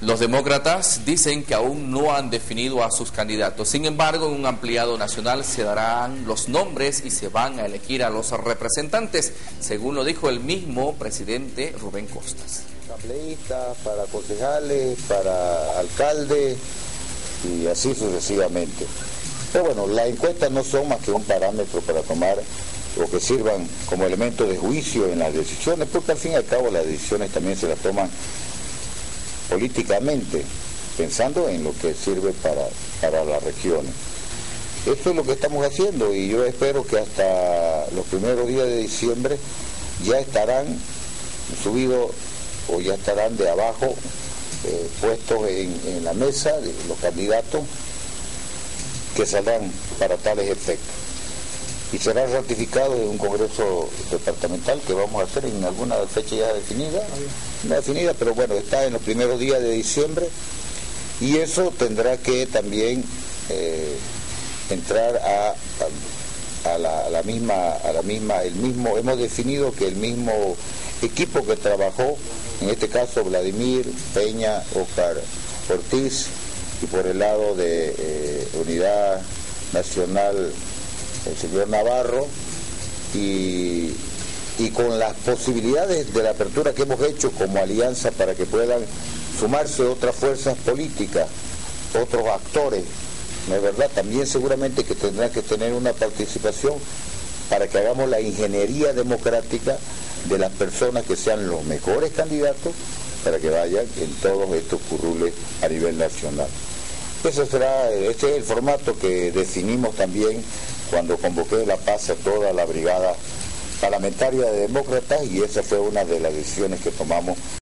Los demócratas dicen que aún no han definido a sus candidatos. Sin embargo, en un ampliado nacional se darán los nombres y se van a elegir a los representantes, según lo dijo el mismo presidente Rubén Costas. Asambleístas, para concejales, para alcaldes y así sucesivamente. Pero bueno, las encuestas no son más que un parámetro para tomar o que sirvan como elemento de juicio en las decisiones, porque al fin y al cabo las decisiones también se las toman políticamente, pensando en lo que sirve para las regiones. Esto es lo que estamos haciendo y yo espero que hasta los primeros días de diciembre ya estarán subidos o ya estarán de abajo puestos en la mesa de los candidatos que saldrán para tales efectos. Y será ratificado en un congreso departamental que vamos a hacer en alguna fecha ya definida, no definida, pero bueno, está en los primeros días de diciembre y eso tendrá que también entrar hemos definido que el mismo equipo que trabajó, en este caso Vladimir, Peña, Oscar Ortiz, y por el lado de Unidad Nacional el señor Navarro, y con las posibilidades de la apertura que hemos hecho como alianza para que puedan sumarse otras fuerzas políticas, otros actores, ¿no es verdad? También seguramente que tendrán que tener una participación para que hagamos la ingeniería democrática de las personas que sean los mejores candidatos para que vayan en todos estos curules a nivel nacional. Este es el formato que definimos también cuando convoqué la paz a toda la brigada parlamentaria de demócratas y esa fue una de las decisiones que tomamos.